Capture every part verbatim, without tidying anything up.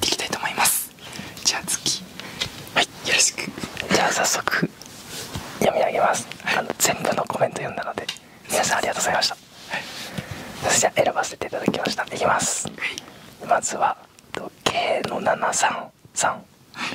っていきたいと思います。じゃあ次、はい、よろしく。 じゃあ早速読み上げます、はい、あの全部のコメント読んだので皆さんありがとうございました。はい、じゃあ選ばせていただきました。いきます、はい、まずは K のななさんさん、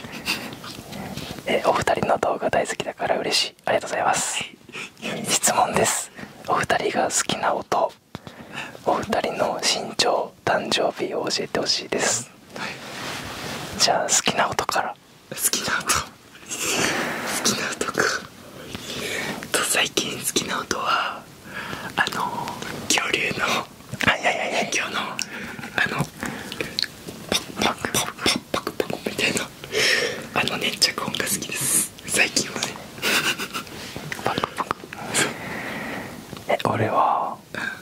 えお二人の動画大好きだから嬉しい、ありがとうございます。質問です。お二人が好きな音、お二人の身長、誕生日を教えてほしいです。じゃあ好きな音から。 好きな音好きな音かと、最近好きな音はあの恐竜のはいはいはいはい、 今日のあのパクパクパクパクパクみたいなあの粘着音が好きです、最近はね。 パクパク。え、俺は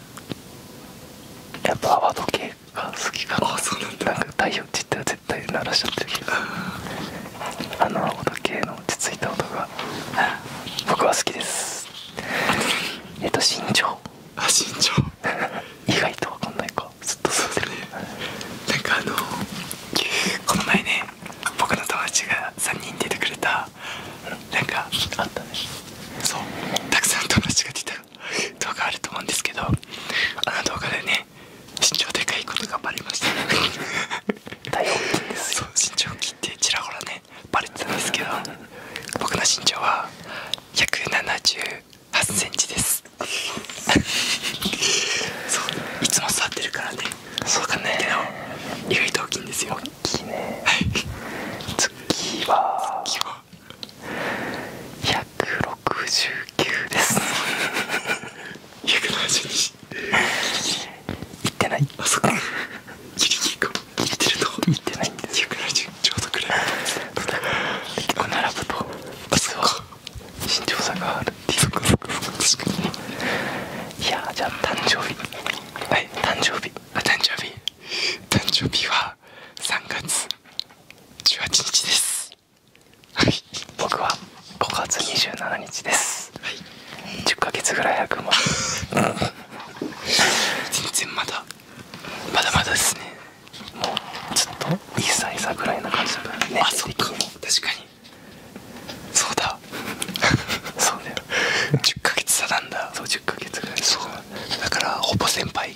やっぱ泡時計が好きかな。 あ、そうなんだ。 なんか太陽って言ったら絶対鳴らしちゃってるけど、あの泡時計の落ち着いた音が僕は好きです。えっと身長。 あ、身長意外と分かんないか、ずっと座ってる。 なんかあのこの前ね、僕の友達がさんにん出てくれた、なんかあったね。 そう、たくさん友達が出た動画あると思うんですけど、あの動画でね、身長でかいことがバレました。 大大きいんですよ。 そう、身長大きいってちらほらねバレてたんですけど、僕の身長はひゃくななじゅうはちセンチです。そう、いつも座ってるからね、 そうかね、 意外と大きいんですよ。 大きいね。 はい、 次は次はひゃくろくじゅうきゅうです。 ひゃくななじゅうにいってない。 あ、そっか、ギリギリかも。いってるといってないんです。 ひゃくななじゅうちょうどくらい。 結構並ぶとあ、そっか、 身長差があるっていう。 そっかそっか、確かに。 いや、じゃあ誕生日。 はい、 誕生日。 あ、誕生日誕生日はさんがつじゅうはちにちです。はい、 僕はごがつにじゅうしちにちです。 はい、 じゅっかげつぐらい早くも全然まだまだまだですね。 もうずっといっさい差ぐらいな感じだからね。 あ、そっか、確かにそうだ。 そうだよ。 じゅっかげつ差なんだ。 そう、じゅっかげつぐらい。 そうだからほぼ先輩。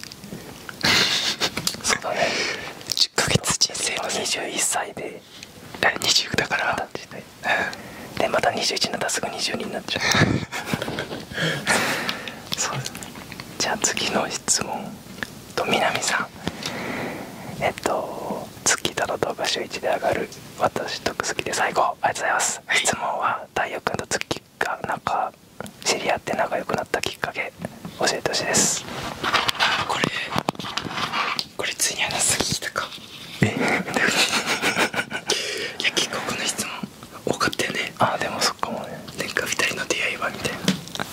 そうだね。 じゅっかげつ人生のにじゅういっさいでにじゅうだから、 うん、でまたにじゅういちになったらすぐにじゅうにになっちゃう。そうですね。じゃあ次の質問と、南さん、えっとツッキーとの動画週いちで上がる私と好きで最高、ありがとうございます。はい、質問は太陽君とツッキーがなんか知り合って仲良くなったきっかけ教えてほしいです。 あ、これこれついに話す聞いたか。 えいや、結構この質問多かったよね。 あ、でもそっかもね。 なんかふたりの出会いはみたいな。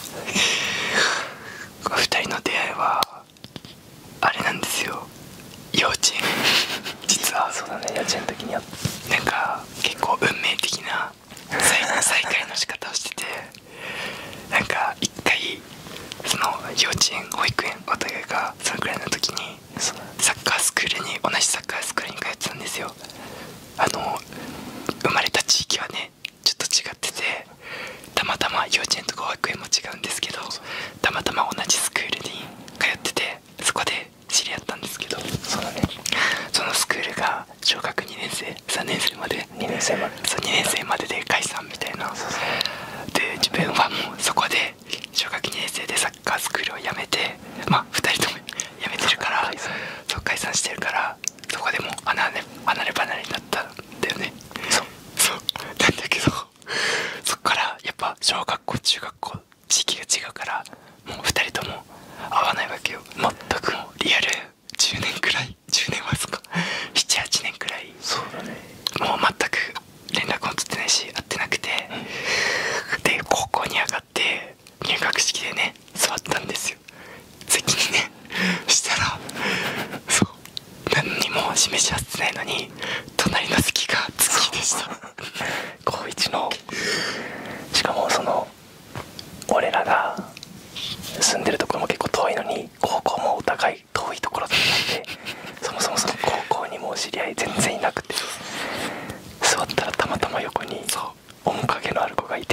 ふたりの出会いはあれなんですよ、幼稚園。実はそうだね、幼稚園の時にやっなんか結構運命的な再再会の仕方をしてて、なんか一回その幼稚園保育園お互いがそのくらいの時にサッカースクールに同じサッカースクールに通ってたんですよ。あの生まれた地域はねちょっと違ってて、たまたま幼稚園とか保育園も違うんですけど、たまたま同じスクールに通ってて、そこで知り合ったんですけど、 そうだね、 そのスクールが小学にねんせいさんねんせいまでにねんせいまで、 そうにねんせいまでで解散みたいな。で自分はもうそこで小学にねんせいでサッカースクールを辞めて、まあふたりとも辞めてるから、そう解散してるから、そこでもう離れ離れ離れになったんだよね。そうそうなんだけど、そっからやっぱ小学校中学校地域が違うから、もうふたりとも会わないわけよ。全くもうリアルじゅうねんくらい、じゅうねんはそうかななはちねんくらい、 そうだね、 もう全く連絡も取ってないし会ってなくて、で高校に上がって入学式でね座ったんですよ、席にね。したらそう、何にも示し合ってないのに隣の席が月でした。 高いちの、しかもその俺らが住んでるところも結構遠いのに、高校もお互い遠いところだったんで、そもそもその高校にも知り合い全然いなくて、座ったらたまたま横に面影のある子がいて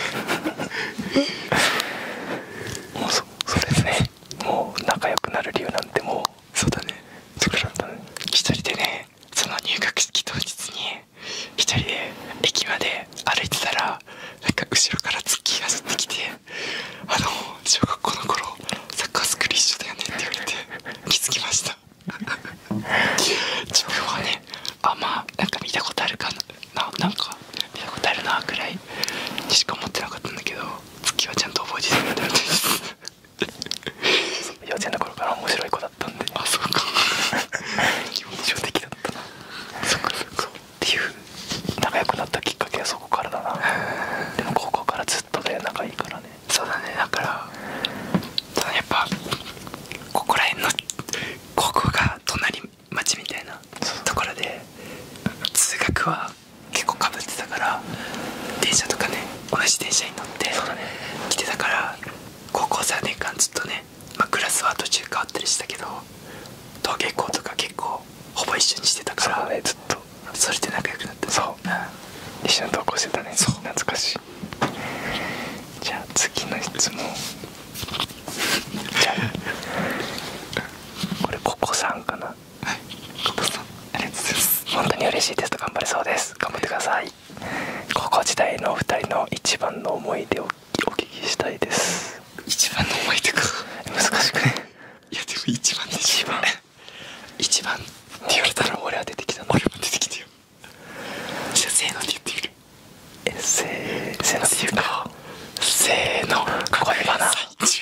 もう そ, それでね、もう仲良くなる理由なんてもうそうだね。 だからね、 一人でね、その入学式当日に一人で駅まで歩いてたら、なんか後ろからツッキーが走ってきて、あの小学校の頃サッカースクール一緒だよねって言われて気づきました自分はね、あ、まあなんか見たことあるかな、ななんか見たことあるなくらいにしか思ってなかったんだけど、ツッキーはちゃんと覚えてたみたいです幼稚園の頃から面白い子だったんで、 あ、そうか印象的だったな。そっかそっか。っていう仲良くなったきっかけはそこからだな。でも高校からずっとで仲いいからね。 そうだね。だからただやっぱここら辺の高校が隣町みたいなところで、通学は結構かぶってたから、電車とかね、同じ電車に乗って来てたから、高校さんねんかんずっとね、まあ、クラスは途中変わったりしたけど登下校とか結構ほぼ一緒にしてたから、 そうだね、ずっとそれで仲良くなった。 そう、 うん、 一緒に登校してたね。 そう、 懐かしい。じゃあ次の質問じゃあこれココさんかな。 はい、ココさん、ありがとうございます。 本当に嬉しいですと、頑張れそうです、頑張ってください。高校時代のお二人の一番の思い出をお聞きしたいです。 一番の思い出か、 難しくね。 いやでも一番でしょ。 一番一番って言われたら俺は出てきたの。 俺も出てきてよ。じゃあせーので言ってみる。 え、せーせーのっていうか、 せーの、 恋バナ。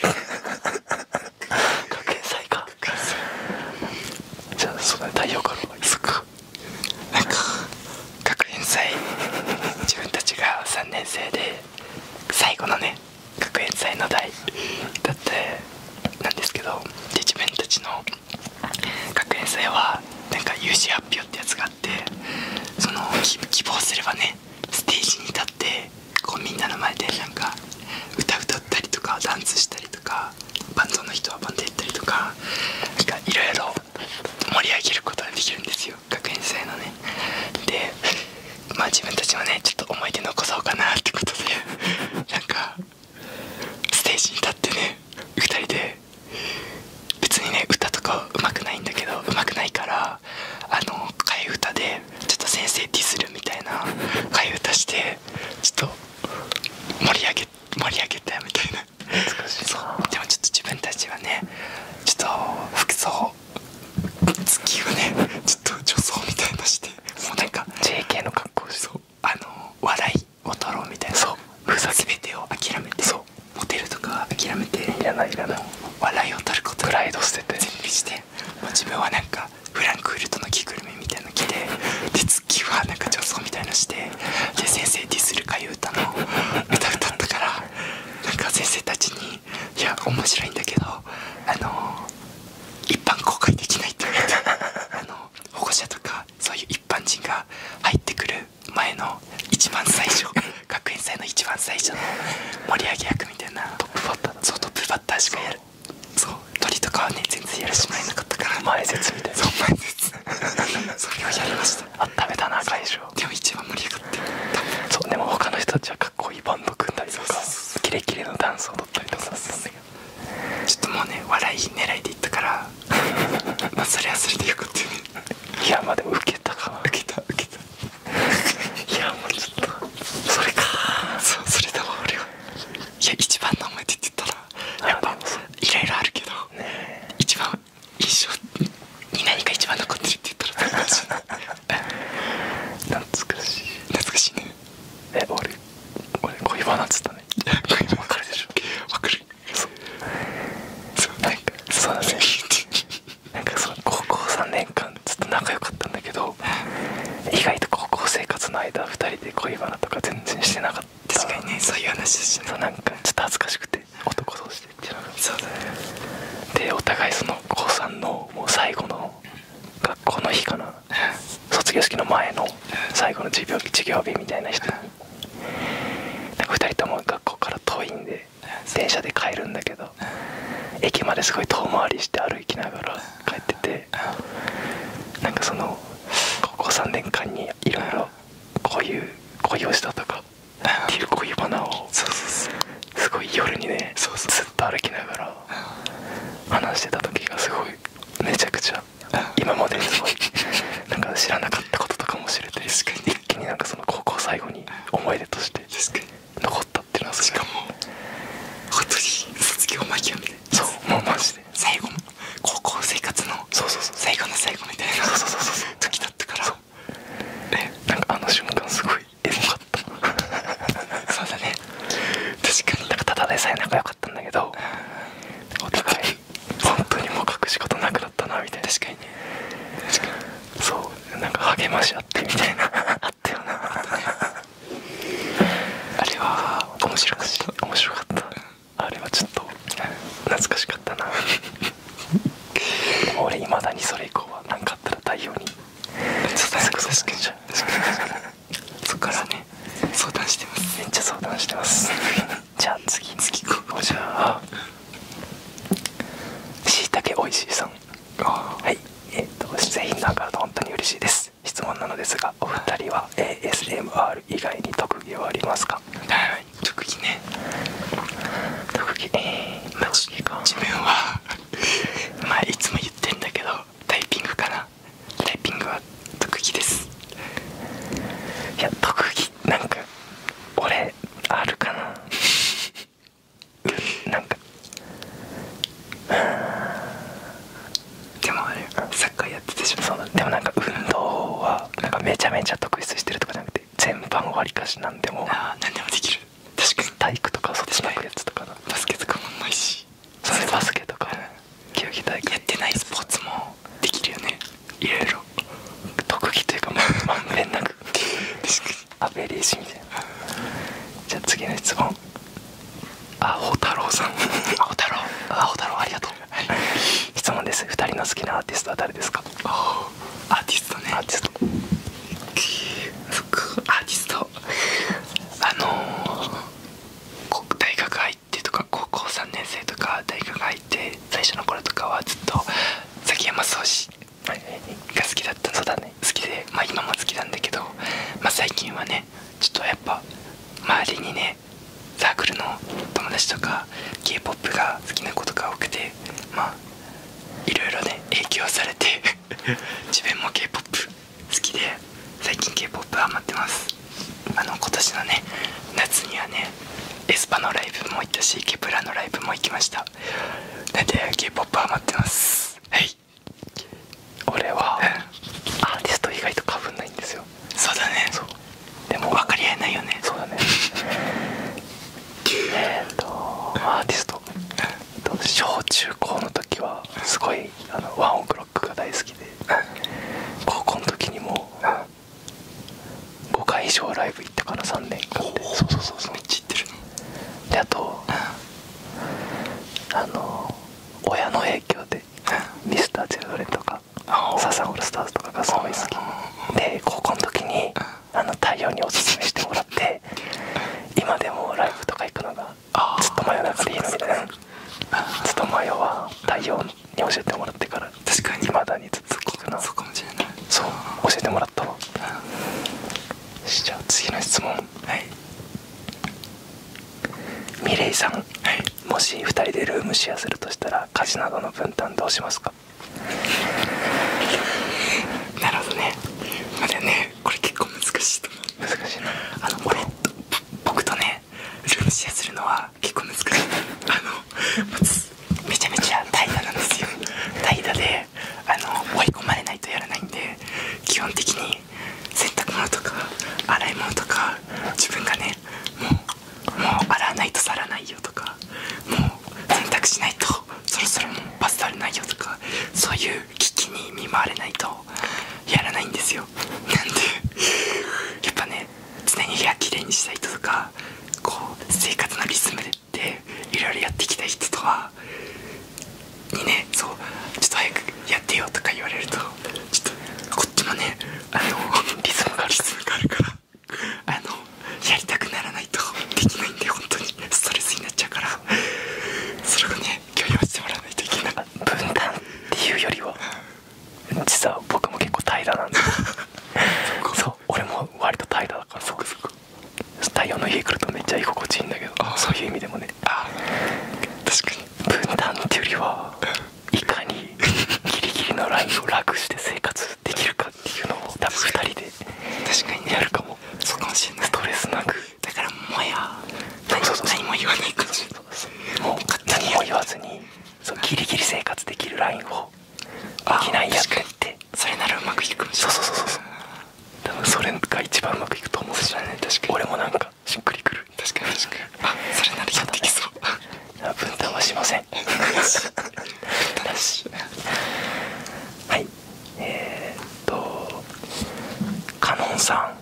学園祭か。 じゃあその太陽からそっか。なんか学園祭、自分たちがさんねん生で最後のね学園祭の代だってなんですけど、で自分たちの学園祭はなんか有志発表ってやつがあって、その希望すればねステージに立ってこうみんなの前でなんか歌歌ったりとかダンスしたりとか、バンドの人はバンドやったりとか、なんかいろいろ盛り上げることができるんですよ、学園祭のね。でまあ自分たちはねちょっと思い出残そうかなってことでなんかステージに立ってね、ふたりで別にね歌とか上手くないんだけど、上手くないからあの替え歌でちょっと先生ディスるみたいな替え歌してちょっと盛り上げ盛り上げたみたいな。 難しい。 そうでもちょっと自分たちはねちょっと服装月をねちょっと女装みたいなして、もうなんかジェーケー の格好して、 そうあの笑いを取ろうみたいな。 そうふざけ全てを諦めて、そうモテるとか諦めて、 いらないいらない、 笑いを取ることプライド捨てて全部して、もう自分はなんかフランクフルトの着ぐるみみたいなの着て、で月はなんか女装みたいなして、で先生ディスる替え歌の歌歌ったから、なんか先生たちに「いや面白いんだけどあの一般公開できない」って言われてあの保護者とかそういう一般人が入ってくる前の一番最初学園祭の一番最初の盛り上げ役みたいなトップバッターだ。そうトップバッターしかやる、そう鳥とかはね全然やらせてもらえなかったから、 前説みたいな。 そう前説それをやりました。 あっためたな会場。 でも一番盛り上がって、 そうでも他の人たちはかっこいいバンド組んだりとかキレキレのダンスを踊ったりとかだったんだけど、 ちょっともうね笑い狙いでいったからまあそれはそれでよかったよね。 いやまあでも受けたかな。 受けた受けたいやもうちょっとそれか。 そうそれだわ俺は。いや一番の思い出って言ったらやっぱいろいろあるけど、ね、一番印象に何か一番残ってるって言ったら懐かしい懐かしい懐かしいね。 え俺俺恋バナっつったね。 恋バナわかるでしょ。 わかる。 そうそうなんかそうだねなんかその高校さんねんかんずっと仲良かったんだけど、意外と高校生活の間ふたりで恋バナとか全然してなかった。 確かにねそういう話だしね。 そうなんかちょっと恥ずかしくて男同士で言ってなかった。 そうだね。 でお互いその高さんのもう最後の学校の日かな、卒業式の前の最後の授業授業日みたいな人になんかふたりとも学校から遠いんで電車で帰るんだけど、駅まですごい遠回りして歩きながら帰ってて、なんかそのさんねんかんにいろいろこういう恋をしたとかっていう恋バナをそうそうそうすごい夜にねそうそうずっと歩きながら話してた時がすごいめちゃくちゃ今まですごいなんか知らなかったこととかも知れて一気になんかその高校最後に思い出として残ったっていうのはしかも本当に卒業間際みたいなそうもうマジで最後の高校生活のそうそうそう最後の最後みたいなそうそうそうそう時だったからねなんかあの瞬間すごいエモかったそうだね確かになんかただでさえ仲良かったんだけどお互い本当にもう隠し事なくなったなみたいな確かにね確かにそうなんか励まし合ってみたいなあったよなあれは面白かった面白かったあれはちょっと懐かしかったなでも俺いまだにそれ以降は何かあったら太陽にそうだね確かに確かにそっからね相談してますめっちゃ相談してますじゃあ次次行こうじゃあしいたけおいしいさんはいえっ、ー、と出演が上がると本当に嬉しいです。質問なのですがお二人は エーエスエムアール 以外に特技はありますか？ はい特技ね特技えー、特技か自分はまあいつも言ってんだけどタイピングかなタイピングは特技です。 いや特技なんか俺あるかななんかでもあれサッカーやってたでしょ。 そうだでもなんか運動はなんかめちゃめちゃ特筆してるとかじゃなくて全般わりかしなんでもああ何でもできる確かに体育とかそっちのやつとかなバスケとかもうまいしそれバスケとか球技大会やってないスポーツもできるよねいろいろ特技というかまあまんべんなく確かにアベレージみたいなじゃあ次の質問アホ太郎さんアホ太郎アホ太郎ありがとう、はい、 質問です。ふたりの好きなアーティストは誰ですか？ アーティストねアーティストそっかアーティストあのー、大学入ってとか高校さんねん生とか大学入って最初の頃とかはずっと崎山蒼志が好きだったの。 そうだね好きでまあ今も好きなんだけど、まあ、最近はねちょっとやっぱ周りにねサークルの友達とか K-ポップ が好きな子とか多くてまあいろいろね影響されて自分も K-ポップ 好きで最近 K-ポップ ハマってます。あの今年のね夏にはねエスパのライブも行ったしケプラのライブも行きました。なんで K-ポップ ハマってます。はい。 俺はアーティスト以外とかぶんないんですよ。 そうだねそうでも分かり合えないよね。 そうだねえっとアーティスト小中高の時はすごいあのワンオクロックが大好きで高校の時にもごかい以上ライブ行ってからさんねんかんでそうそうそうそうめっちゃ行ってるのであとあの親の影響でミスターチルドレンとかサザンオールスターズとかがすごい好きで高校の時にあの太陽におすすめしてもらって今でもライブとか行くのがずっと真夜中でいいのみたいなずっと真夜は太陽に教えてもらってから確かに未だにずっと聞くな。 そうかもしれない。 そう教えてもらったわ。じゃあ次の質問。 はいミレイさん、 はい、 もしふたりでルームシェアするとしたら家事などの分担どうしますか？ なるほどね。まだねこれ結構難しいと思う。 難しいな。 あの俺と僕とねルームシェアするのは結構難しい。あのまずめちゃめちゃ怠惰なんですよ。怠惰であの追い込まれないとやらないんで基本的に洗濯物とか洗い物とか自分がねもうもう洗わないと皿ないよとかもう洗濯しないとそろそろもうバスタオルないよとかそういう危機に見舞われないとやらないんですよ。なんでやっぱね常に部屋きれいにしたい人とかこう生活のリズムでっていろいろやっていきたい人とはにねそうちょっと早くやってよとか言われるとちょっとこっちもねあのリズムがリズムがあるからあのやりたくならないとできないんで本当にストレスになっちゃうからそれがね許容してもらわないといけない。 分担っていうよりは実は僕も結構怠惰なんで確かにねやるかも。 そうかもしれない。 ストレスなく。 だからもやそうそうそう何も言わない感じ。 もう何も言わずに、そうギリギリ生活できるラインを沖縄やってって。 それならうまくいくかもしれない。 そうそうそうそう。多分それが一番うまくいくと思うし、 ね、確かに俺もなんかしっくりくる。 確かに確かに。あ、それならやってきそう。 分担はしません。はい、えー、っとカノンさん、はい、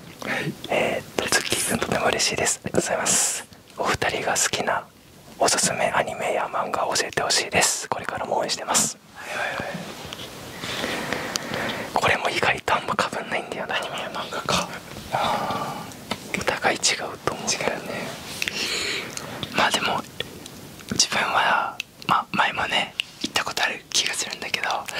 えー、っとツッキーくんとても嬉しいです。ありがとうございます。お二人が好きなおすすめアニメや漫画を教えてほしいです。これからも応援してます。はいはいはい。これも意外とあんまかぶんないんだよな。 アニメや漫画か。 あお互い違うと思う。 違うね。まあでも自分は、まあ、前もね言ったことある気がするんだけど、はい、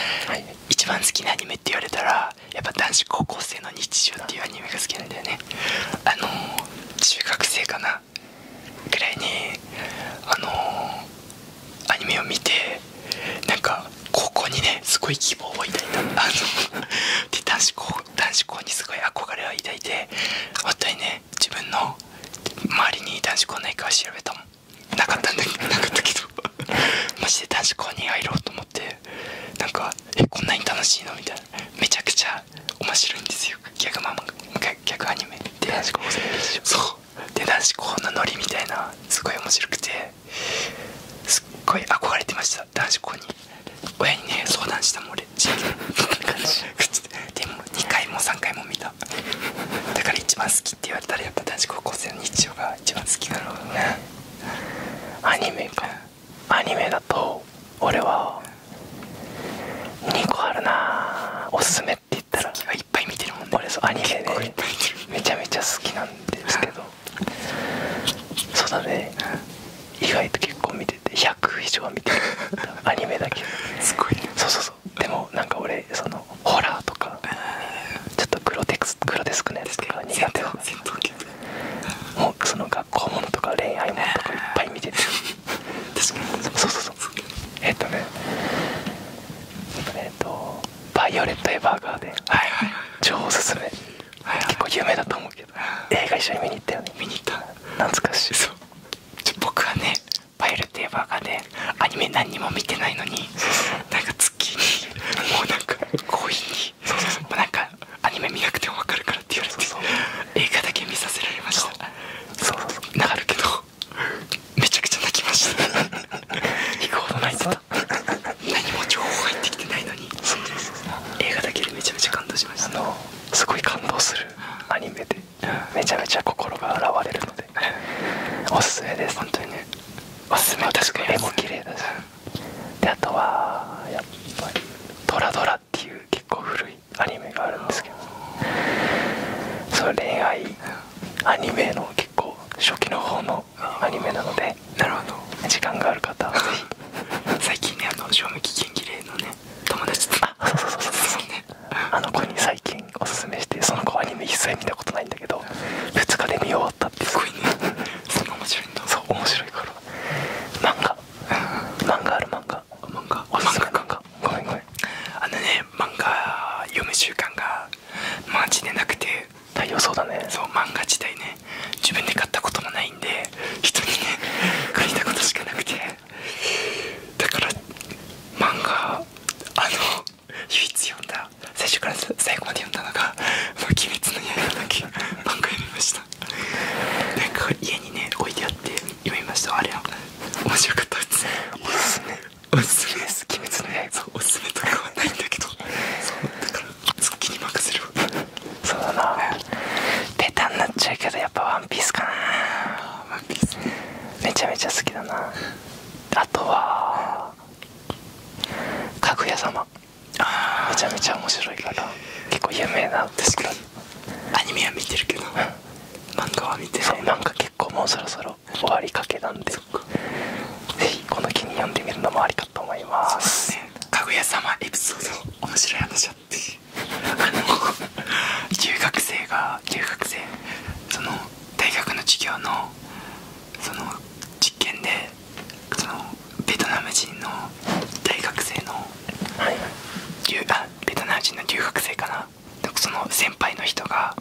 一番好きなアニメって言われたらやっぱ男子高校生の日常っていうアニメが好きなんだよね。あのー、中学生かなぐらいにあのー、アニメを見てなんか高校にねすごい希望を抱いた。あので男子校男子校にすごい憧れを抱いて、本当にね自分の周りに男子校ないか調べたもん。なかったんだけどなかったけどマジで男子校に入ろうと思って、なんかえこんなに楽しいのみたいな、めちゃくちゃ面白いんですよギャグマンガギャグアニメって。 男子高生の日常。 そうで男子校のノリみたいなすごい面白くて、すっごい憧れてました男子校に。親にね相談したもん俺真剣でもにかいもさんかいも見た。だから一番好きって言われたらやっぱ男子高校生の日常が一番好きだろうね。 アニメか。アニメだと俺はにこあるな。おすすめって言ったらいっぱい見てるもんね。 俺そうアニメでめちゃめちゃ好きなんですけど、そうだね、意外と結構見ててひゃく以上は見てるアニメだけ。 すごいね。 そうそうそう。でもなんか俺そのホラーとかちょっとグロテクスグロテスクなやつとか苦手なの。もうその学校ものとか恋愛ものとかいっぱい見てて。 確かに。 そうそうそう。えっとねえっとバイオレット・エヴァーガーデン、はいはい、超おすすめ、はいはい、結構有名だと思うけど映画一緒に見に行ったよね。 見に行った。 懐かしい。そうちょ僕はねバイオレット・エヴァーガーデンアニメ何にも見てないのになんか月にもうなんか強引にそうそうそう、なんかアニメ見なくても分かるからって言われてそうそう映画だけ見させられました。そうそうそうなるけどめちゃくちゃ泣きました行くほど泣いてた何も情報入ってきてないのに。そうそうそう映画だけでめちゃめちゃ感動しました。 あのすごい感動するアニメでめちゃめちゃ心が洗われるのでおすすめです。 本当にねおすすめ。 確かに絵も綺麗だし、であとはやっぱりトラドラっていう結構古いアニメがあるんですけど、それ恋愛アニメの結構初期の方のアニメなので、 なるほど時間がある方はぜひ最近ねあの賞味期限切れのね友達とあそうそうそうそうそう、ね、あの子に最近おすすめして、その子アニメ一切見たことないんだけどふつかで見終わったって。 すごいねそんな面白いんだ。 そう面白いから漫画漫画ある漫画漫画おすすめ漫画ごめんごめん。 あのね漫画読む習慣がマジでなくて。 太陽そうだね。 そう漫画自体ね自分で買ったこともないんで人にね借りたことしかなくて、だから漫画あの唯一読んだ最初から最後まで読んだのが「鬼滅の刃」だけ漫画読みました。なんか家にね置いてあって読みました。あれは面白かったです。 おすすめおすすめです鬼滅の刃。 そうおすすめとかはないんだけどそうだから好きに任せる。 そうだな、ベタになっちゃうけどやっぱワンピースかな。 ワンピースねめちゃめちゃ好きだな。あとはかぐや様、めちゃめちゃ面白いから結構有名な。 確かにアニメは見てるけど、うん、漫画は見てない。 そう漫画結構もうそろそろ終わりかけなんで、ぜひこの機に読んでみるのもありかと思います。 そうですね、かぐや様エピソード面白い話あって、あの留学生が留学生その大学の授業のその実験でそのベトナム人の大学生の、はい、あベトナム人の留学生かな、その先輩の人が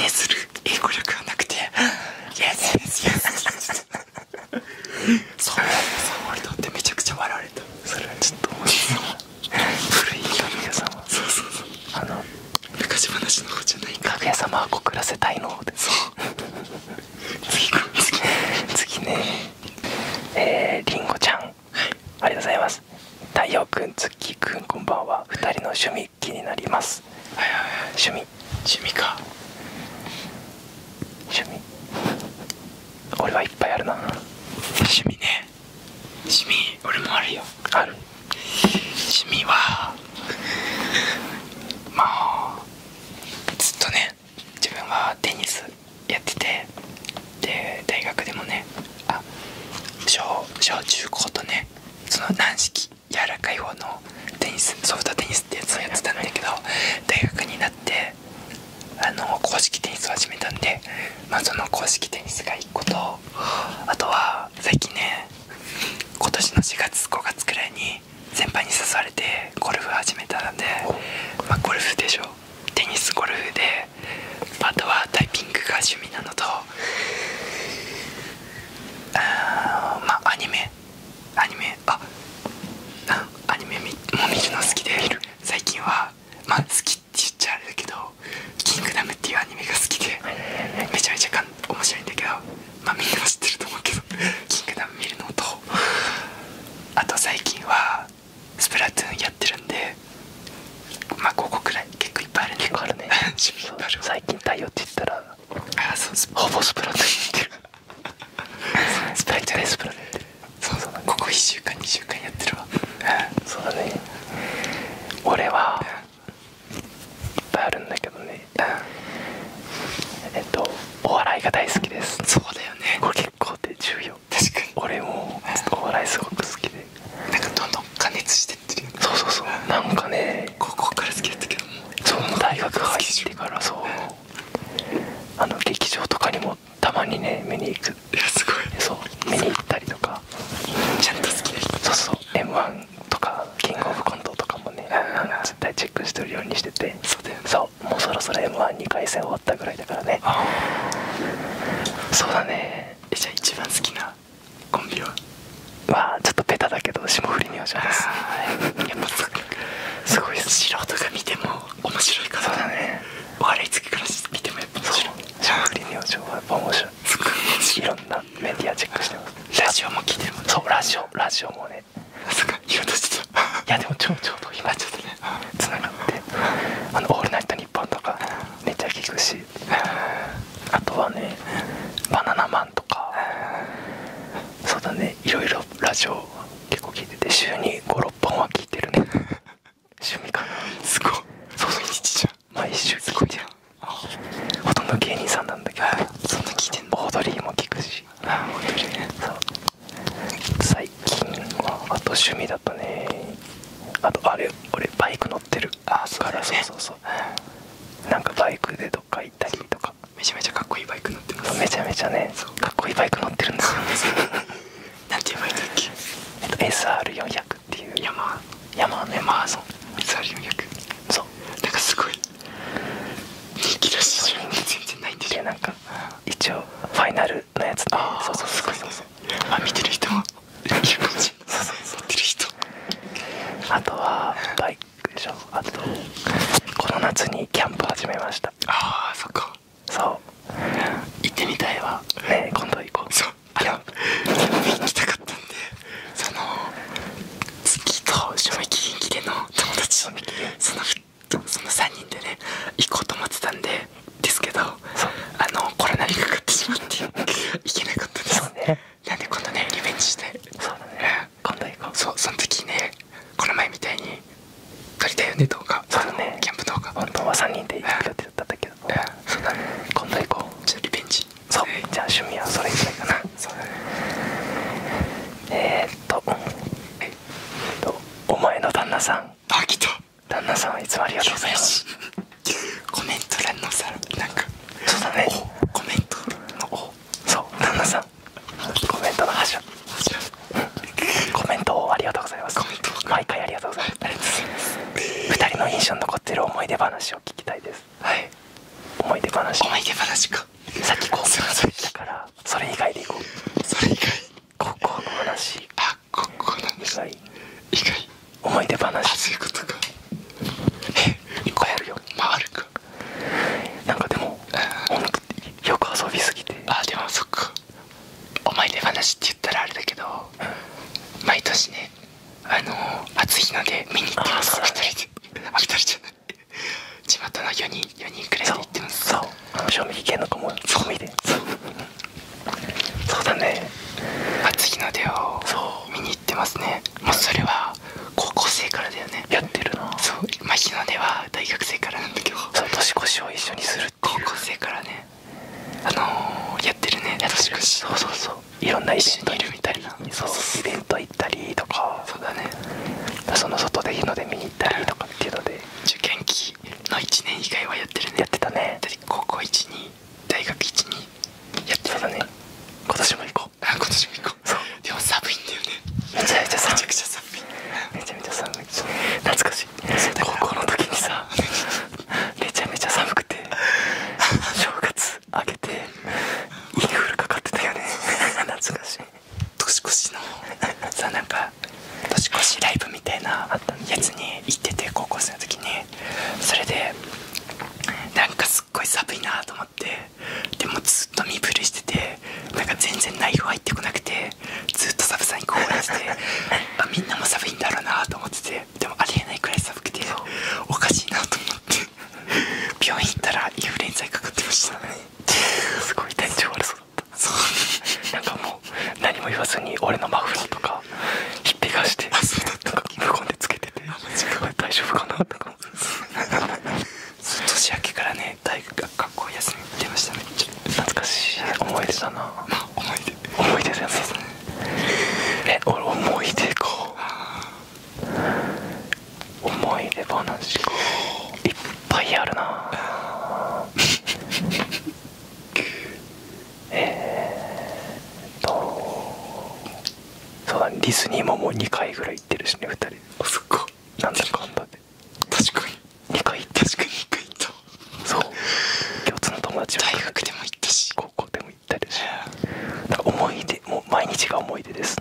制する英語力がなくて「イエスイエスイエス」そうそう俺だってめちゃくちゃ笑われた。 それはちょっと面白い古いかぐや様。 そうそうそう、 あの昔話の方じゃないか。 かぐや様は告らせたいので。 そう次次次ね、えー、りんごちゃん、はい、ありがとうございます。太陽くん、つっきーくん、こんばんは。ふたりの趣味気になります。 はいはいはい。 趣味趣味か。 趣味俺はいっぱいあるな。 趣味ね、趣味俺もあるよ。 ある。 趣味はまあずっとね自分はテニスやってて、で大学でもね、あ小小中高とねその軟式柔らかい方のテニス、ソフトテニスってやつをやってたんだけど、大学になってあの公式テニスを始めたんで、まあその公式テニスがいっこと、あとは最近ね今年のしがつごがつくらいに先輩に誘われてゴルフ始めたんで、まあゴルフでしょ、テニスゴルフで、あとはタイピングが趣味なのと、あーまあアニメアニメあアニメも見るの好きで、最近はまあ好きって言っちゃあれだけどキングダムっていうアニメが好きでめちゃめちゃかん面白いんだけど、まあみんな知ってると思うけどキングダム見るのと、あと最近はスプラトゥーンやってるんで、まあごこくらい結構いっぱいあるね。 結構あるね。 趣味いっぱいある。 最近太陽って言ったらあそうスほぼスプラトゥーンやってるスプラトゥーンスプラトゥーンやってる。 そうそう、ここいっしゅうかんにしゅうかんやってるわ。 そうだね。俺はいっぱいあるんだけどね、えっとお笑いが大好きです。 そうだよね、 これ結構で重要。 確かに俺もお笑いすごく好きで、 なんかどんどん加熱してってるよね。 そうそうそう、なんかね高校から好きだったけども、 そう大学入ってからそうあの劇場とかにもたまにね見に行く。 いやすごい、 そう見に行ったりとか、 ちゃんと好きな人。 そうそう エムワン とかキングオブコントとかもね絶対チェックしてるようにしてて、 そうだよね。 そうもうそろそろ エムワンに 回戦終わったぐらいだからね。そうだね。 えじゃあ一番好きなコンビは？ はちょっとベタだけど霜降り明星です。 やっぱすごい素人が見ても面白いから。 そうだね。 お笑い好きから見てもやっぱ面白い。 霜降り明星はやっぱ面白い。 すごい面白い。 いろんなメディアチェックしてます。 ラジオも聞いてるもんね。 そうラジオラジオもね。 そっか言おうとしてた。 いやでもちょうちょうど今ちょっとねつながってあのオールナイトニッポンとかめっちゃ聞くし、あとはねバナナマンとか、そうだねいろいろラジオ結構聞いてて週にごろっぽんは聞いてるね趣味かな。 すごい。 そうそう日じゃん毎週聞いてる。ほとんど芸人さんなんだけど、 そんな聞いてんの？ オードリーも聞くし。 あオードリーね。 そう最近はあと趣味だとね、あとあれ俺バイク乗ってるあそうだよね。 そうそうそうなんかバイクでどっか行ったりとか、 めちゃめちゃかっこいいバイク乗ってます。 めちゃめちゃねかっこいいバイク乗ってるんですよなんていうバイクだっけ？ えっと エスアールよんひゃく っていうヤマヤマハのヤマハのエスアールよんひゃく。 そうなんかすごい人気らしいじゃん。全然ないんでしょ。 でなんか一応ファイナルのやつで、そうそうすごいそうそう。あ見てる人もいるかもしれない。そうそう乗ってる人。 あとはバイクでしょ。あとこの夏にキャンプ始めました。 ああそっか。 そう行ってみたいわ。 ねえ今度行こう。 そうキャンプ行きたかったんで、その月と賞味期限切れの友達そのそのさんにんでね行こうと思ってたんでですけど、あのコロナにかかってしまって行けなかったです。 そうね。 なんで今度ねリベンジして。 そうだね今度行こう。 そうその時ねこの前みたいに撮りたいよね動画。 そうだねキャンプ動画本当はさんにんで行く予定だったんだけど、そうだね今度行こう。 じゃあリベンジ。 そうじゃあ趣味はそれぐらいかな。 そうだね。 えー、っとえっとお前の旦那さん、 あ来た。 旦那さんはいつもありがとうございます。 コメント欄のさなんかそうだねコメントのおそう旦那さんコメントの覇者、 じゃあコメントをありがとうございます。 コメント毎回ありがとうございます。 ありがとうございます。 ふたりの印象に残っている思い出話を聞きたいです。 はい。 思い出話思思い出話か。 さっき高校の話したからそれ以外でいこう。 それ以外。 高校の話。 あ、高校の以話外。 以外。 思い出あ、 話そういうことか。 いっぱいあるよ。 まああるか。 なんかでもほんとよく遊びすぎて。 あ、でもそっか。思い出話って言ったらあれだけど、毎年ね、あのー、暑い日ので見に行ってます。 あ、 ふたりで。あ、ふたりじゃない、地元のよにんよにんくらいで行ってます。 そう、あの賞味期限の子も込みで。そうそうだね。 暑い日の出を見に行ってますね。もうそれは高校生からだよね。 やってるな。 そう、まあ日の出は大学生からなんだけど、 そう、年越しを一緒にするっていう。 高校生からね、あのー、やってるね、年越し。 そうそうそう、いろんなイベント一緒にいるみたいな。 そう、イベント行ったりとか。 そうだね。 その外で日の出見に行ったりとかっていうので受験期のいちねん以外はやってるね。 やってたね。 だって高校いちに大学いちにやってる。 そうだね。今年も行こう。 あ、今年も行こう。 そう、 でも寒いんだよね。 めちゃめちゃ寒い。 めちゃくちゃ寒い。 めちゃめちゃ寒い。懐かしい。高校の時にさ、めちゃめちゃ寒くて正月明けてインフルかかってたよね。懐かしい。 年越しのさ、なんか年越しライブみたいなやつに行ってて、高校生の時に。それでなんかすっごい寒いなと思って、でもずっと身震いしてて、なんか全然内容入ってこなくて、ずっと寒さに凍られててあ、みんなも寒いんだろうなと思ってて、でもありえないくらい寒くておかしいなと思って病院行ったらインフルエンザにかかってましたね。 すごい体調悪そうだった。そうなんかもう何も言わずに俺のマフラーとかひっぺがして、 あ、そうだった。 なんか無言でつけてて、大丈夫かなとか年明けからね、大学学校休み行ってました。めっちゃ懐かしい思い出だな。 まあ思い出思い出だよね。え、俺思い出か。思い出話か、いっぱいあるな。えーっとそうだね、ディズニーももうにかいぐらい行ってるしね、ふたり。 あ、そっか。 なんだかんだで確かににかい行ってる。 確かににかい行った。 そう、共通の友達も大学でも行ったし、 高校でも行ったりし、なんか思い出、もう毎日が思い出です。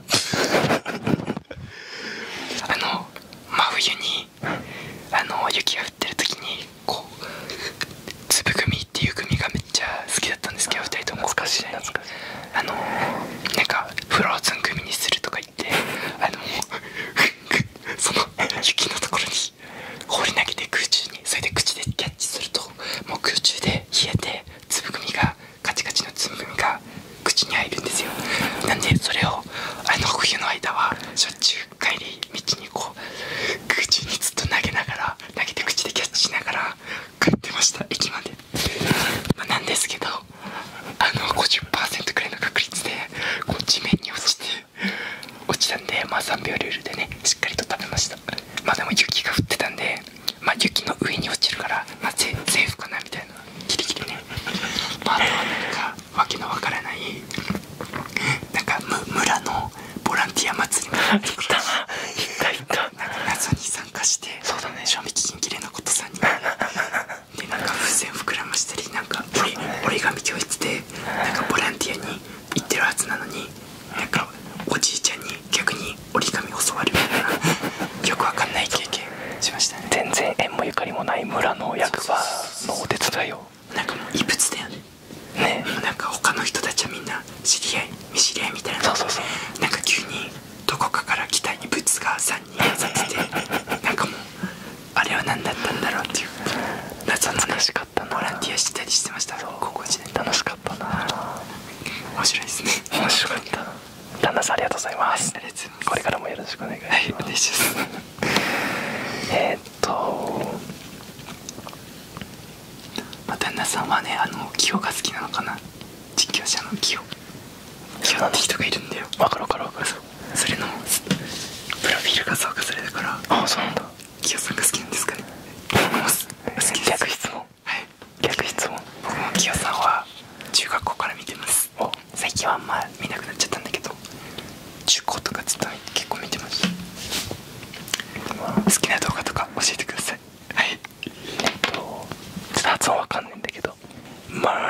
あの真冬にあの雪が降ってる時に、こう粒組っていう組がめっちゃ好きだったんですけど、ふたりとも懐かしい懐かしい。 あのなんかフローズン組にするとか言って、あのその雪のところに放り投げて空中に、それで口でキャッチするともう空中で冷えて、粒組がカチカチの粒組が口に入るんですよ。なんでそれをあの冬の間はしょっちゅう帰り道にこう空中にずっと投げながら、投げて口でキャッチしながら帰ってました、駅まで。まあ、なんですけど、あの ごじゅっパーセント くらいの確率でこう地面に落ちて落ちたんで、まあさんびょうルールでね、しっかりと食べました。まあでも雪が降ってたんで、まあ雪の上に落ちるから、まあ、セーフかなみたいな、ギリギリね。まあ、あとはなんかわけのわからない、なんか村のボランティア祭りみたいなところにいたいた。 なんか謎に参加して、 そうだね、 賞味期限切れのことさんにんで、なんか風船膨らましたり、なんか折り折り紙教室でなんかボランティアに行ってるはずなのに、なんかおじいちゃんに逆に折り紙教わるみたいなよくわかんない経験しましたね。 全然縁もゆかりもない村の役場のお手伝いを。 なんかもう異物だよね。 ね、 なんか他の人たちはみんな知り合い見知り合いみたいな。 そうそうそう。 なんか急にどこかから来た異物がさんにん混ざってて、なんかもうあれは何だったんだろうっていう謎のね、 楽しかったな。 ボランティアしてたりしてました、高校時代。 楽しかったな。 面白いですね。 面白かった。旦那さんありがとうございます。 ありがとうございます。 これからもよろしくお願いします。 はい、お願いします。 えーっとまあ、旦那さんはね、あのキヨが好きなのかな、実況者のキヨ。キヨって人がいるんだよ。 わかるわかるわかる。 それのプロフィールがそうかそれだから、 ああ、そうなんだ。 キヨさんが好きなんですかね。僕も好きです。 逆質問。 はい、 逆質問。 僕もキヨさんは中学校から見てます。最近はあんま見なくなっちゃったんだけど、中高とかずっと結構見てました。好きな動画とか教えてください。はい。 えっとちょっと発音わかんないんだけど、マ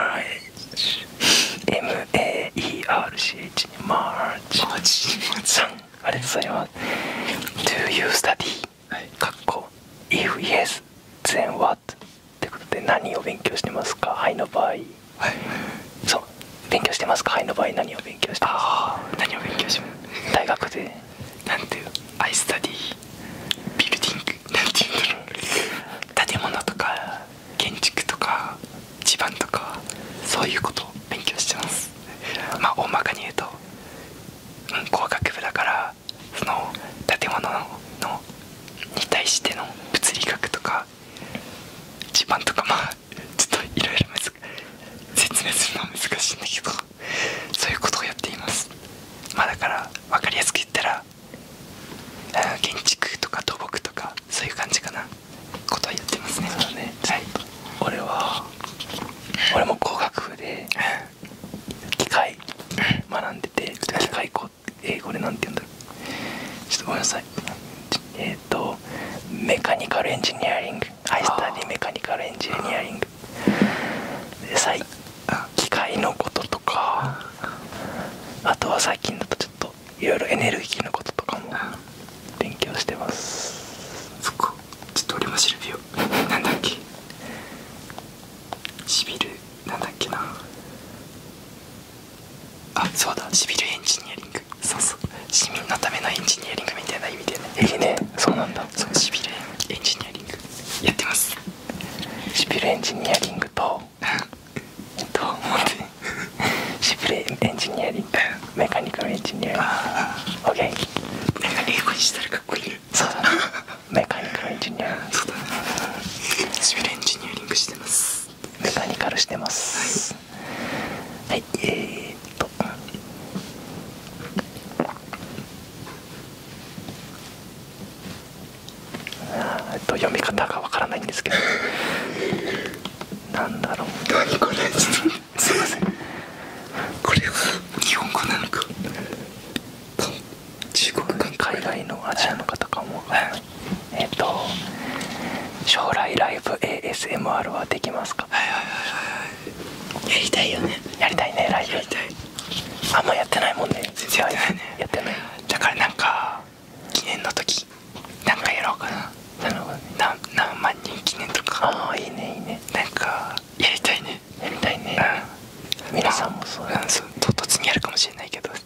ありがとうございます。 Do you study? かっこ If yes then what? ってことで、何を勉強してますか？はいの場合、はい、そう勉強してますか？はいの場合何を勉強してますか？ ああ、何を勉強します？ 大学でなんていう I study building なんていうんだろう、建物とか建築とか地盤とかそういうことを勉強してます。まあ大まかに言うと、うん、工学部だからその建物ののに対しての物理学とか地盤とか、まあちょっといろいろ説明するのは難しいんだけど、そういうことをやっています。まあだから分かりやすく言ったら、建築とか土木とかそういう感じかな、ことをやってますね。 そうね、はい、俺は俺も工学部で機械学んでて、機械工って英語でなんて言うんだろう、ちょっとごめんなさい。えっとメカニカルエンジニアリング、アイスタディメカニカルエンジニアリングで、最機械のこととか、あとは最近だとちょっといろいろエネルギーのこととかも勉強してます。 そこちょっと俺も調べよう。なんだっけ、シビルなんだっけなあ、そうだ、シビルエンジニアリング、そうそう、市民のためのエンジニアリングみたいな意味でね。 いいね、そうなんだ。 そう、シビルエンジニアリングやってます。 シビルエンジニアリングとえっとシビルエンジニアリング、メカニカルエンジニアリング、オッケー。 なんか英語にしたらかっこいいね。 そうだね、メカニカルエンジニアリング、 そうだね、シビルエンジニアリングしてます。 メカニカルしてます。はい、はい、えーっとあーえっと読み方がわからないんですけど、なんだろう、 何これ、すいません、これは日本語なのか中国か海外のアジアの方かもわからない。えっと将来ライブ エーエスエムアール はできますか？ はいはいはいはい、やりたいよね。 やりたいね、ライブやりたい。 あんまやってないもんね。 全然やってないね。 やってない。 だからなんか記念の時なんかやろうかな。 なるほどね。 何何万人記念とか。 ああ、いいねいいね。 なんかやりたいね。 やりたいね。 うん、 皆さんもそうや、 うん、そう唐突にやるかもしれないけど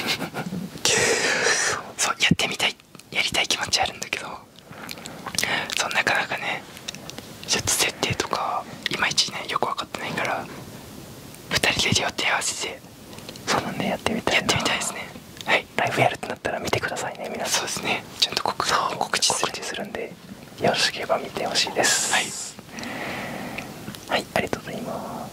そうやってみたい、やりたい気持ちあるんだけど、そうなかなかね、ちょっと設定とかいまいちねよく分かってないからふたりで予定合わせて、 そうなんでやってみたいな。 やってみたいですね。はい、 ライブやるってなったら見てくださいね、皆さん。 そうですね、ちゃんと告告知する告知するんで、よろしければ見てほしいです。 はい、 はい、ありがとうございます。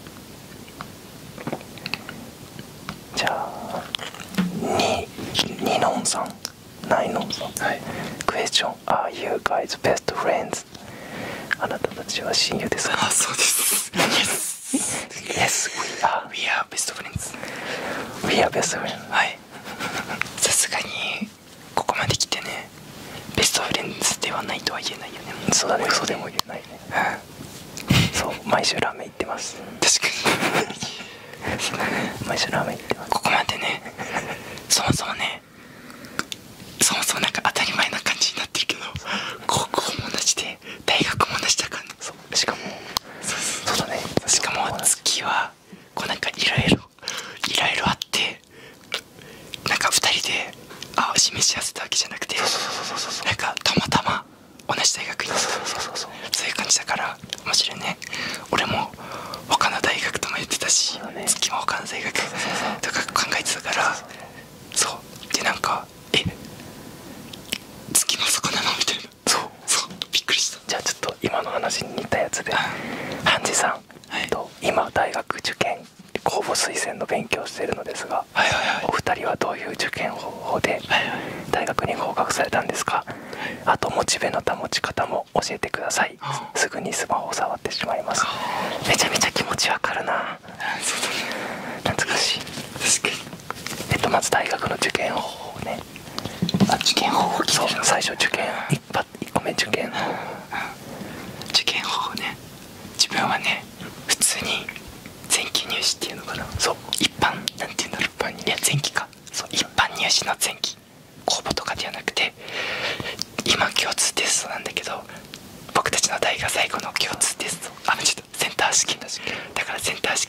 じゃあにニノンさん、ナイノンさん、 はい、 クエスチョン Are you guys best friends? あなたたちは親友ですか？ あ、そうです Yes Yes, we are. We are best friends. We are best friends. はい、さすがにここまで来てね、ベストフレンズではないとは言えないよね。 そうだね、嘘でも言えないね。 うん、 そう、毎週ラーメン行ってます。 確かに毎週ラーメン行ってます。 ここまでね、そもそもね、そもそもなんか当たり前な感じになってるけど、高校も同じで大学も同じだからね。 そうしかもそうそうそうだね、 しかも月はこうなんかいろいろいろいろあって、なんかふたりであ示し合わせたわけじゃなくて、なんかたまたま同じ大学に、 そうそうそうそう、 そういう感じだから面白いね。俺も他の大学とも言ってたし、 ね、 月も他の大学とか考えてたから、そうでなんかえ月もそこなのみたいな、そうそうびっくりした。 じゃあちょっと今の話に似たやつで、ハンジさん、 はい、 と今大学受験公募推薦の勉強をしているのですが、 はいはいはい、 お二人はどういう受験方法ではいはい大学に合格されたんですか？あとモチベの保ち方も教えてください。すぐにスマホを触ってしまいます。めちゃめちゃ気持ちわかるな。 そうだね、 懐かしい。 確かに。 えっとまず大学の受験方法ね。 あ、受験方法聞いてるの？ 最初受験一発一個目受験方法、 受験方法ね、自分はね普通に前期入試っていうのかな、そう一般なんていうんだろう、いや前期か、そう一般入試の前期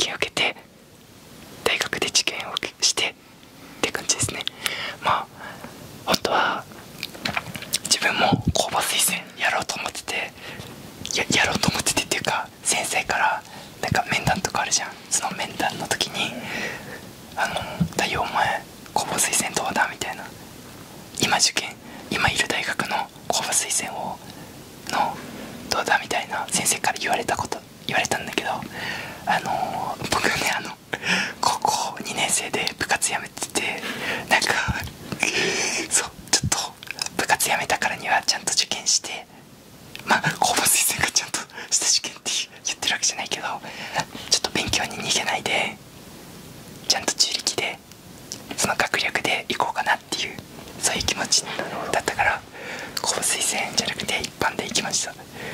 験受けて大学で受験をしてって感じですね。まあ本当は自分も公募推薦やろうと思ってて や, やろうと思っててっていうか先生からなんか面談とかあるじゃん。その面談の時に「あの太陽お前公募推薦どうだ?」みたいな、今受験今いる大学の公募推薦をのどうだみたいな先生から言われたこと言われたんだけど、あのー、僕ねあの高校にねん生で部活やめてて、なんかそうちょっと部活やめたからにはちゃんと受験して、まあ公募推薦がちゃんとした受験って言ってるわけじゃないけど、ちょっと勉強に逃げないでちゃんと自力でその学力で行こうかなっていう、そういう気持ちだったから公募推薦じゃなくて一般で行きました。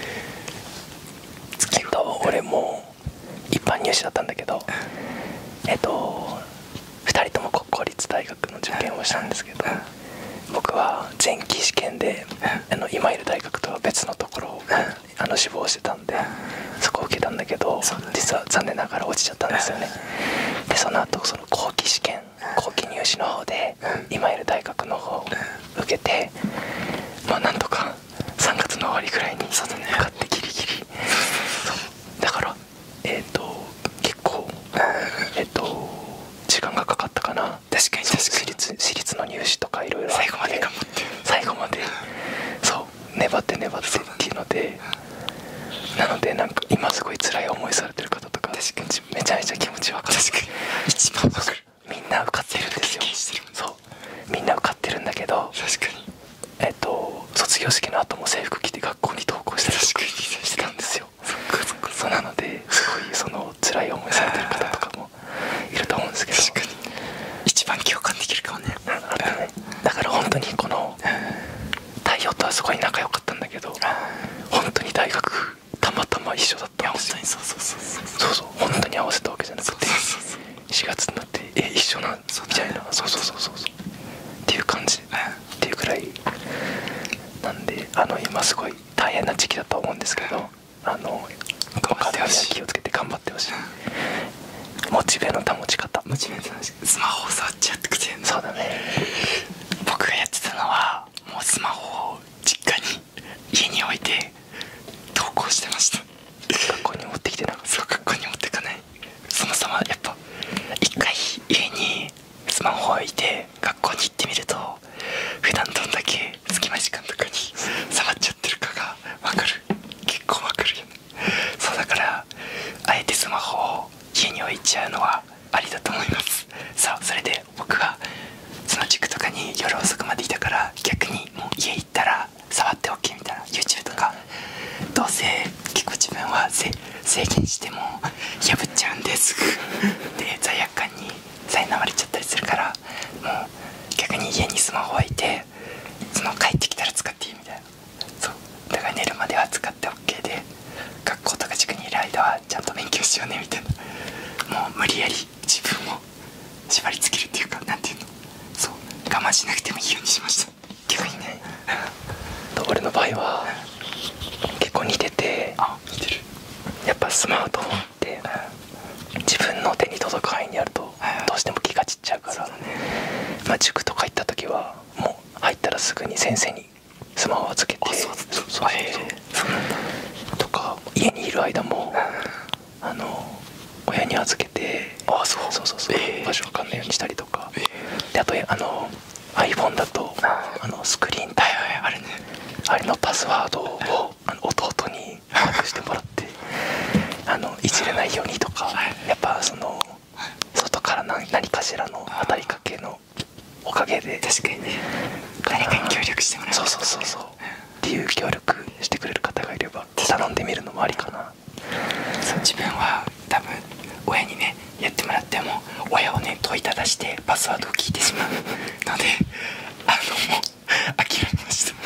えっと俺も一般入試だったんだけど、えっとふたりとも公立大学の受験をしたんですけど、僕は前期試験であの今いる大学とは別のところをあの志望してたんでそこを受けたんだけど、実は残念ながら落ちちゃったんですよね。でその後その後期試験後期入試の方で今いる大学の方を受けて、まあなんとかさんがつの終わりぐらいに受かってギリギリだからえっと結構えっと時間がかかったかな。 確かに確かに私立私立の入試とかいろいろ最後まで頑張って最後までそう粘って粘ってっていうので、なのでなんか今すごい辛い思いされてる方とか確かにめちゃめちゃ気持ちわかる。 確かに一番わかる。 みんな受かってるんですよ。そうみんな受かってるんだけど、 確かにえっと卒業式の後も制服着て学校に登校したりとかしてたんですよ。そうなのですごいその辛い思いされてる方とかもいると思うんですけど、 確かに一番共感できるかもね。 あとねだから本当にこの太陽とはすごい仲良かったんだけど、本当に大学たまたま一緒だったんですよ。 そうそうそうそうそうそう本当に合わせたわけじゃなくてしがつになってえ一緒なんみたいな、そうそうそうそうっていう感じっていうくらいなんで、あの今すごい大変な時期だと思うんですけど、あのお体には気をつけて頑張ってほしい。モチベの保ち方、 モチベの保ち方、スマホを触っちゃってくて、 そうだね。 僕がやってたのはもうスマホを実家に家に置いて登校してました。 学校に持ってきてなかった。 そう学校に持ってかない。そもそもやっぱ一回家にスマホを置いて学校に行ってみると普段どんだけ隙間時間とかに触っちゃってるかが分かる。結構分かるよね。そうだからあえてスマホを家に置いちゃうのはありだと思います。さあそれで僕がその塾とかに夜遅くまでいたから逆にもう家行ったら触って OK みたいな YouTube とか、どうせ結構自分は制限しても破っちゃうんですで罪悪感に苛まれちゃったりするから、もう逆に家にスマホ置いてその帰ってきたら使っていいみたいな。そうだから寝るまでは使って OK で学校とか塾にいる間はちゃんと勉強しようねみたいな、もう無理やり自分を縛りつけるっていうか、なんていうの、そう我慢しなくてもいいようにしました。逆にね俺の場合は結構似てて、 あ似てる。 やっぱスマートフォンって自分の手に届く範囲にあるとどうしても気が散っちゃうから、まあ塾とか行った時はもう入ったらすぐに先生にスマホを預けて、そうそうそうとか家にいる間もあの親に預けて、あそうそうそうそう場所わかんないようにしたりとかで、あとあの iPhone だとあのスクリーンタイムあれね、あれのパスワードをあの弟に隠してもらってあのいじれないようにとか、やっぱその外から何何かしらの当たりかけのおかげで、 確かにね誰かに協力してもらう、 そうそうそうそうっていう協力してくれる方がいれば頼んでみるのもありかな。 そう自分は多分親にねやってもらっても親をね問いただしてパスワードを聞いてしまうので、あのもう諦めましたも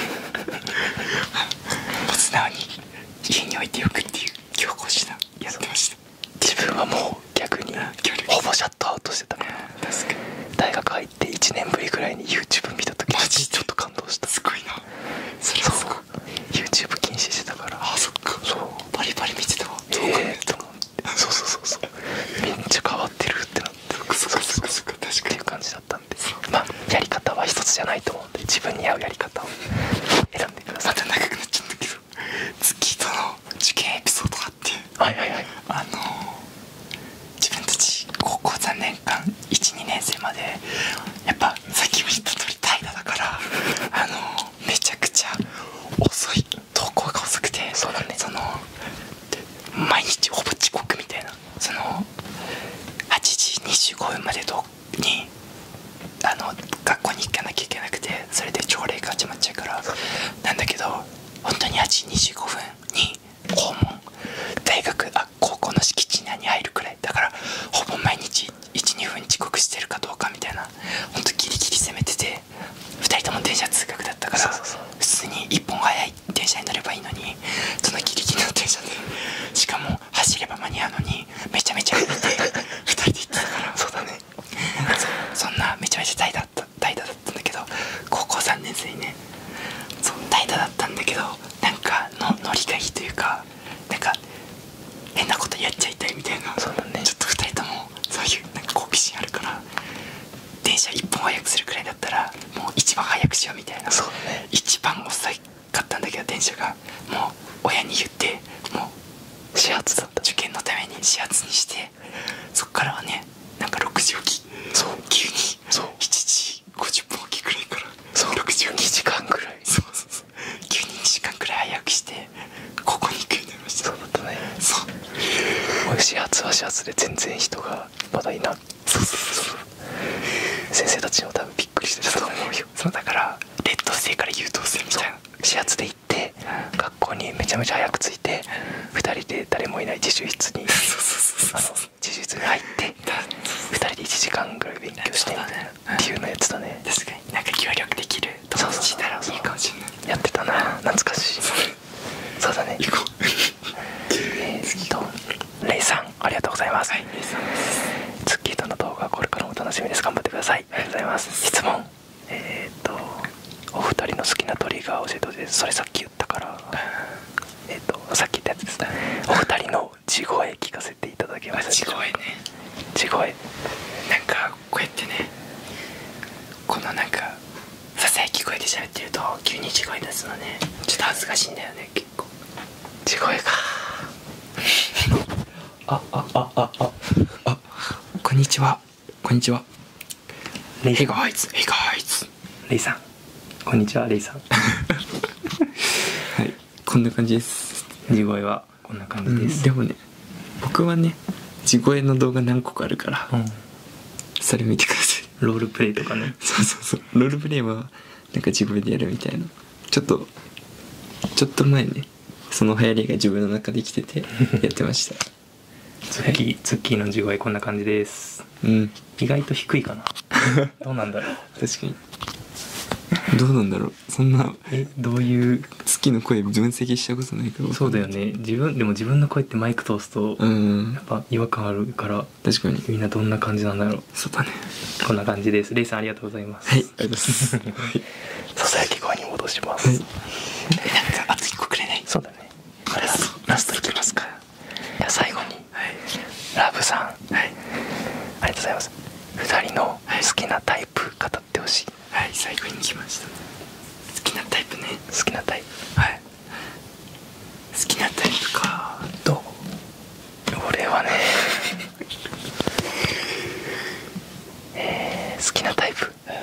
う素直に家に置いておくっていう強行手段やってました。 自分はもう逆にほぼシャットアウトしてたから、 確かに大学入っていちねんぶりぐらいに YouTube 見た時マジちょっと感動した。 すごいな。それはすごい。 YouTube 禁止してたから。 あそっか。 そうバリバリ見てたわ。 ええー、と思ってそうそうそうそう合うやり方を選んでください。 また長くなっちゃったけど、月との受験エピソードがあって、 はいはいはい。 あの自分たち高校さんねんかんいちにねん生までやっぱさっきも言った通り怠惰だからあのめちゃくちゃ遅い、登校が遅くて、 そうだね、 その毎日ほぼ遅刻みたいな、そのはちじにじゅうごふんまでどにあの学校に行かなきゃいけなくて、それで朝礼が始まっちゃうからなんだけど、本当にはちじにじゅうごふんに校門、大学あ高校の敷地内に入るくらいだから、ほぼ毎日いちにふん遅刻してるかどうかみたいな、本当ギリギリ攻めてて、ふたりとも電車通学だったから、 そうそうそう、 普通にいっぽん早い電車に乗ればいいのに、そのギリギリの電車で、しかも走れば間に合うのにめちゃめちゃ揺れてふたりで行ってたから、 そうだねそ, そんなめちゃめちゃ怠惰だった怠惰だったんだけど、高校さんねん生にね、そう怠惰だったんだけど、なんかのノリがいいというか、なんか変なことやっちゃいたいみたいな、 そうだね、 ちょっとふたりともそういうなんか好奇心あるから、電車いっぽん早くするくらいだったらもう一番早くしようみたいな。 そうだね、 一番遅かったんだけど電車が、もう親に言ってもう始発だった、 受験のために始発にして、そっからはねなんかろくじ起き、 そう急にそうしちじごじゅっぷん起きくらいから、 そうろくじ起きにじかんくらい、 そうそうそう、急ににじかんくらい早くしてここに行くようになりました。 そうだったね、 そうもう始発は始発で全然人がまだいな、 そうそうそう、 先生たちも多分びっくりしてたと思うよ。 そうだから劣等生から優等生みたいな、 始発で行って学校にめちゃめちゃ早く着いて、ふたりで誰もいない自習室にそうそうそうあのそう自習室に入ってふたりでいちじかんぐらい勉強してみたいなっていうのやってたね。 確かになんか協力できる友達いたらいいかもしれない。 やってたな、懐かしい。そうだね、 行こうえーっとレイさんありがとうございます。 はい、レイさんです。 ツッキーとの動画これからも楽しみです、頑張ってください。ありがとうございます。質問、えーっとお二人の好きなトリガーを教えてほしいです。それさっき言ったからえーっとさっき言ったやつです。お二人の地声聞かせていただけます。 地声ね、 地声なんかこうやってね、このなんかささやき声で喋ってると急に地声出すのね、ちょっと恥ずかしいんだよね結構。 地声かああああああ、こんにちはこんにちは、 レイさん、 Hey guys Hey guys レイさんこんにちは、レイさんはい、こんな感じです。 地声はこんな感じです、 うん、でもね僕はね地声の動画何個かあるから、 うん、 それ見てください。 ロールプレイとかねそうそうそう、ロールプレイはなんか地声でやるみたいな、ちょっとちょっと前ねその流行りが自分の中で来ててやってましたツッキー、ツッキーの地声こんな感じです。 うん、 意外と低いかなどうなんだろう、 確かにどうなんだろう、そんなえどういう好きの声分析したことないから。 そうだよね、自分でも自分の声ってマイク通すとうんやっぱ違和感あるから、 確かにみんなどんな感じなんだろう。 そうだね、 こんな感じです。レイさんありがとうございます。 はい、ありがとうございますはいささやき声に戻します、 はい、なんかあといっこくれない？ そうだね、ラストラストいきますか。いや最後に、 はいラブさん、 はい、 ありがとうございます。ふたりの好きなタイプ語ってほしい。 はい、最後に来ました。好きなタイプね、 好きなタイプ、 はい、好きなタイプか。 どう？俺はねえー、好きなタイプ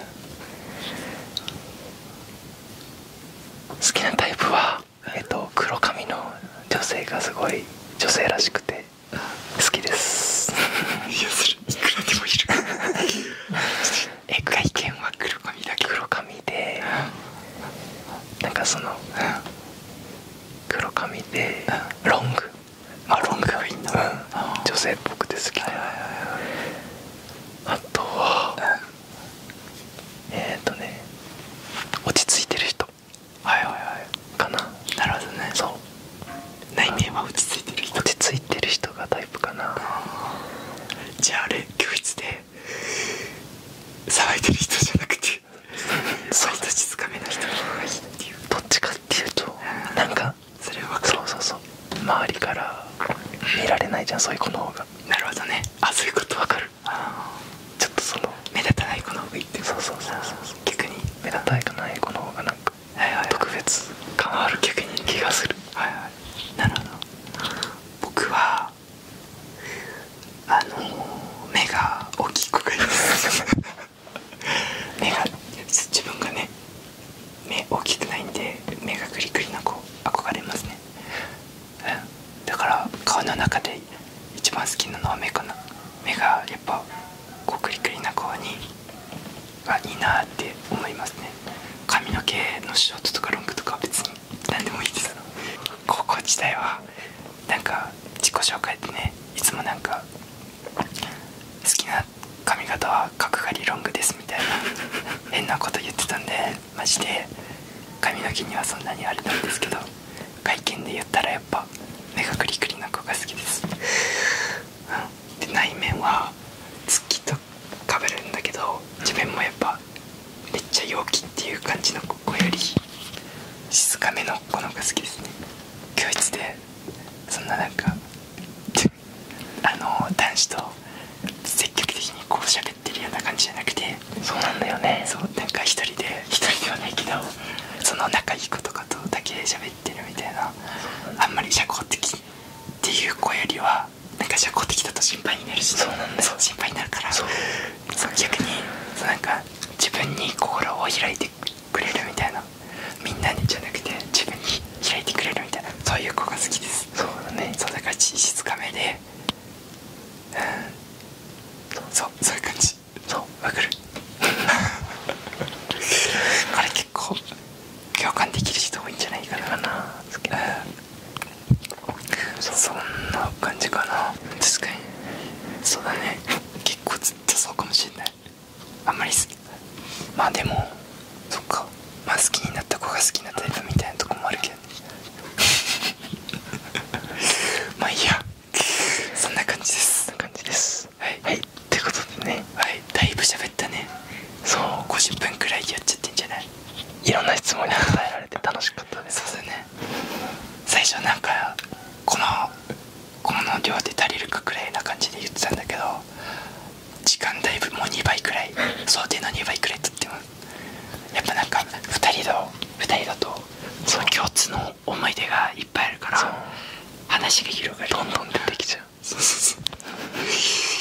好きなタイプはえっと黒髪の女性がすごい女性らしくて好きですいやそれいくらでもいるえ、外見は黒髪だけど、 黒髪でなんかその黒髪でロング、 あ、ロングがいいんだ、 うん、女性っぽくて好きで、あとはえっとね落ち着いてる人、 はいはいはいかな。 なるほどね。 そう、 内面は落ち着いてる人。 落ち着いてる人がタイプかな。 じゃああれ教室で騒いでる人じゃなくてそう割と静かめな人の方がいいっていう。 どっちかっていうとなんかそれは分かる。 そうそうそう、周りから見られないじゃん、そういう子の方が。 なるほどね。あ、そういうことわかる。 あちょっとその目立たない子の方がいいって。 そうそうそうそう、 逆に目立たない子の方が目がやっぱこうクリクリな子にがいいなって思いますね。髪の毛のショートとかロングとか別に何でもいいです。高校時代はなんか自己紹介でね、いつもなんか好きな髪型は角刈りロングですみたいな変なこと言ってたんで、マジで髪の毛にはそんなにあれなんですけど、外見で言ったらやっぱ目がクリクリな子が好きです、うん、で内面は月とかぶるんだけど、自分もやっぱめっちゃ陽気っていう感じの子より静かめの子の方が好きですね。教室でそんななんかあの男子と積極的にこう喋ってるような感じじゃなくて、 そうなんだよね。 そうなんか一人で一人ではないけど、その仲いい子とかとだけ喋ってるみたいな、あんまり社交的っていう子よりはなんか社交的だと心配になるし、 そうなんだよ。 そう心配になるから、 そうそう逆にそうなんか自分に心を開いてくれるみたいな、みんなにじゃなくて自分に開いてくれるみたいな、そういう子が好きです。 そうだね。 そうだから静かめで、うん、そうそういう感じ。そうわかるこれ結構共感できる人多いんじゃないかな。 かな好きな、 うん、そ, そんな感じかな。確かにそうだね。結構ずっとそうかもしれない。あんまり好き、まあでもそっか、まあ好きになった子が好きなタイプみたいなとこもあるけどねまあいいや、そんな感じです。 そんな感じです。 はい、 はい、ってことでね、 はい、だいぶ喋ったね。 そうごじゅっぷんくらいやっちゃってんじゃない。 いろんな質問に答えられて楽しかったです。 そうだね。最初なんかこのこの量で足りるかくらいな感じで言ってたんだけど、時間だいぶもうにばいくらい、想定のにばいくらいとっても、やっぱなんかふたりだふたりだとその共通の思い出がいっぱいあるから話が広がる、 どんどん出てきちゃう。 そうそうそう